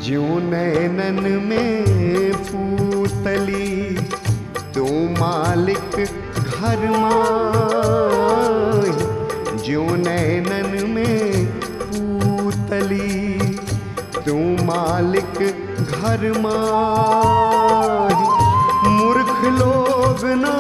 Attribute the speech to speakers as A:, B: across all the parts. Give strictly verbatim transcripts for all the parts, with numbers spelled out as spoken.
A: ज्यों नैनन में पूतली तू मालिक घर माही। ज्यों नैनन में पूतली तू मालिक घर माही। मूर्ख लोग ना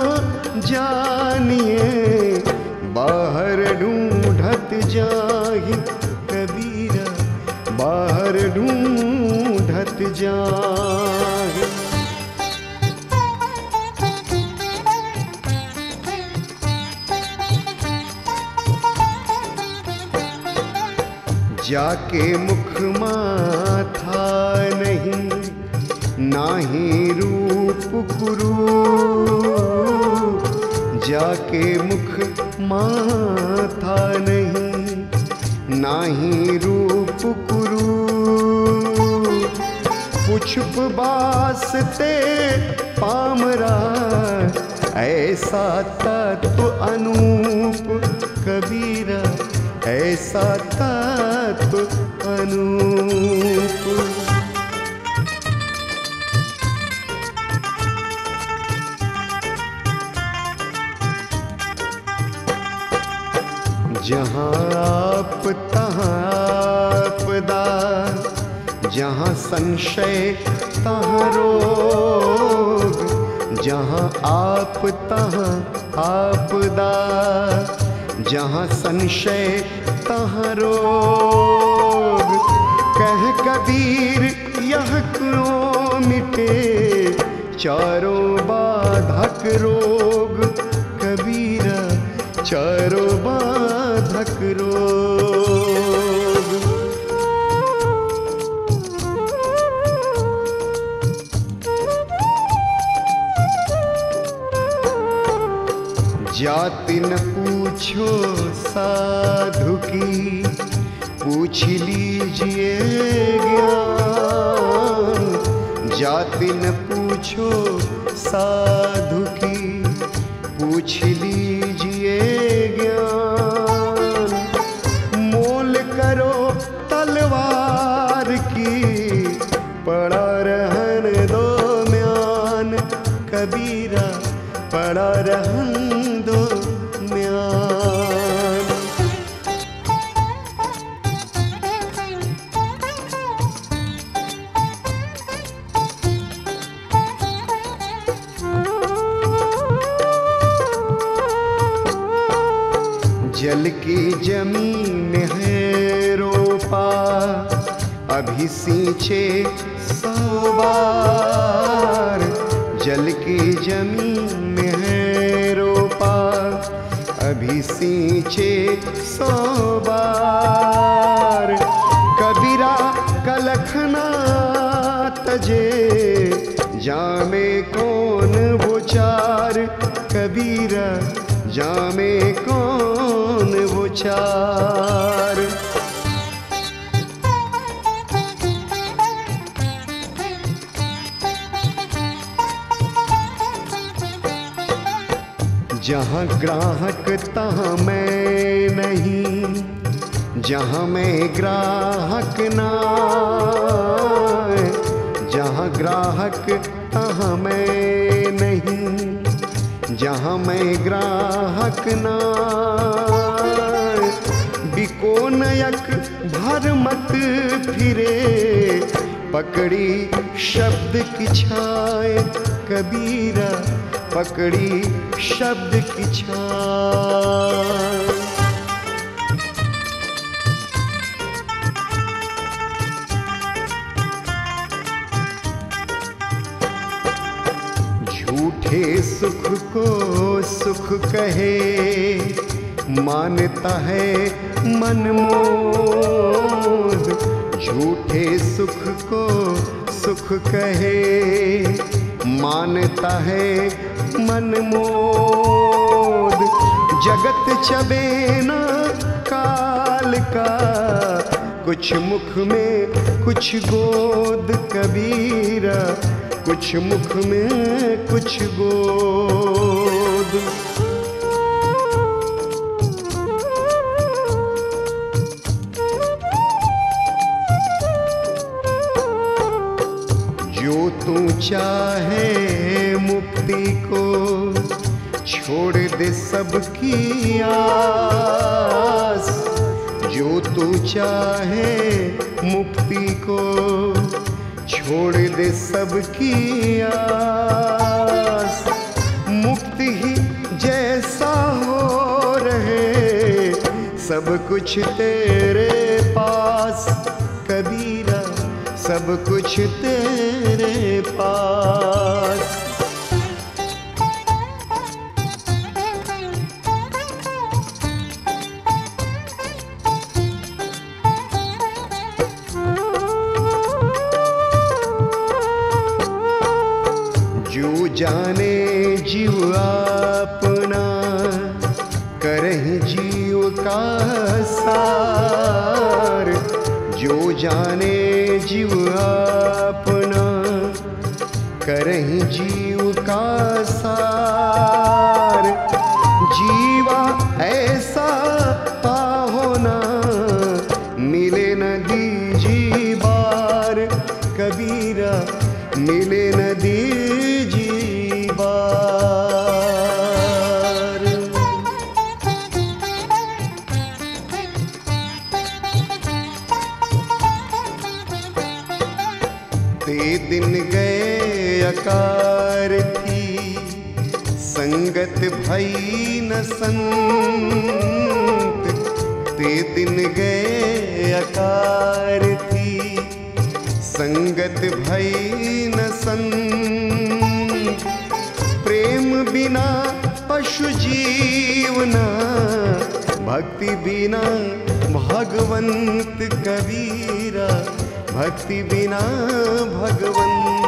A: जानिए बाहर ढूंढत जाहि कबीरा, बाहर ढूंढत जाहि। जाके मुख माथा नहीं नाही रूप कुरूप। जाके मुख माथा नहीं नाही रूप कुरूप। पुछुप बासते पामरा ऐसा तत्व अनूप कबीरा, ऐसा तत्व अनूप। जहाँ आप तहाँ आपदा, जहाँ संशय तहाँ रोग। जहाँ आप तहाँ आपदा, जहाँ संशय तहाँ रोग। कह कबीर यह क्यों मिटे चारों बाधक रोग कबीरा, चारों बाधक रोग। जाति न पूछो साधु की, पूछ लीजिए ज्ञान। जाति न पूछो साधु की, पूछ लीजिए ज्ञान। मोल करो तलवार की, पड़ा रहन दो म्यान कबीरा, पड़ा रहन दो म्यान। जल की जमीन है रोपा, अभी सींचे सौ बार। जल की जमीन है रोपा, अभी सींचे सौ बार। कबीरा कलखना तजे, जामे कौन वो चार कबीरा, जामे कौन वो चार। जहाँ ग्राहक तहाँ मैं नहीं, जहाँ मैं ग्राहक ना। जहाँ ग्राहक तहाँ मैं नहीं, जहाँ मैं ग्राहक ना। बिको नयक भर मत फिरे, पकड़ी शब्द की छाए कबीरा, पकड़ी शब्द की छाए। झूठे सुख को सुख कहे, मानता है मन मोद। झूठे सुख को सुख कहे, मानता है मन मोद। जगत चबे न काल का, कुछ मुख में कुछ गोद कबीरा, कुछ मुख में कुछ गोद। चाहे मुक्ति को, छोड़ दे सबकी आस। जो तू चाहे मुक्ति को, छोड़ दे सबकी आस। मुक्ति ही जैसा हो रहे, सब कुछ तेरे पास। कबीरा सब कुछ तेरे पास। जो जाने जीव अपना, करहि जीव का सार। जो जाने जीव अपना, करहि जीव का सार। जीवा ऐसा पाहो ना, मिले न दीजी बार। कबीरा मिले न दीजी बार। ते दिन गए अकार थी, संगत भई न संत। ते दिन गए अकार थी, संगत भई न संत। प्रेम बिना पशु जीवना, भक्ति बिना भगवंत। कबीरा भक्ति बिना भगवंत।